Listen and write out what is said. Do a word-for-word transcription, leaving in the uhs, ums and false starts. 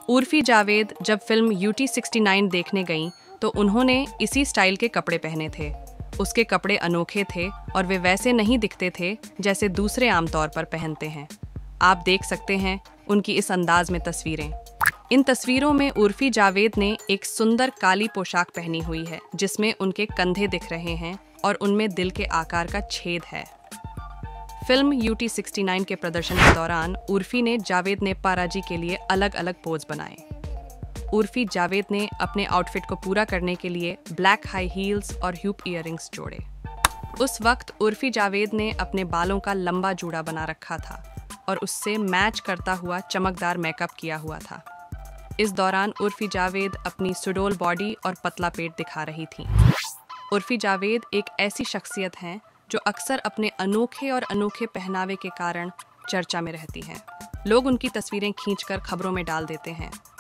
उर्फी जावेद जब film UT sixty nine देखने गईं तो उन्होंने इसी स्टाइल के कपड़े पहने थे। उसके कपड़े अनोखे थे और वे वैसे नहीं दिखते थे जैसे दूसरे आमतौर पर पहनते हैं। आप देख सकते हैं उनकी इस अंदाज में तस्वीरें। इन तस्वीरों में उर्फी जावेद ने एक सुंदर काली पोशाक पहनी हुई है जिसमें उनके कंधे दिख रहे हैं और उनमें दिल के आकार का छेद है। फिल्म यूटी सिक्सटी नाइन के प्रदर्शन के दौरान उर्फी ने जावेद नेप्पारा जी के लिए अलग अलग पोज बनाए। उर्फी जावेद ने अपने आउटफिट को पूरा करने के लिए ब्लैक हाई हील्स और ह्यूप ईयरिंग्स जोड़े। उस वक्त उर्फी जावेद ने अपने बालों का लंबा जूड़ा बना रखा था और उससे मैच करता हुआ चमकदार मेकअप किया हुआ था। इस दौरान उर्फी जावेद अपनी सुडोल बॉडी और पतला पेट दिखा रही थीं। उर्फी जावेद एक ऐसी शख्सियत हैं जो अक्सर अपने अनोखे और अनोखे पहनावे के कारण चर्चा में रहती हैं। लोग उनकी तस्वीरें खींचकर खबरों में डाल देते हैं।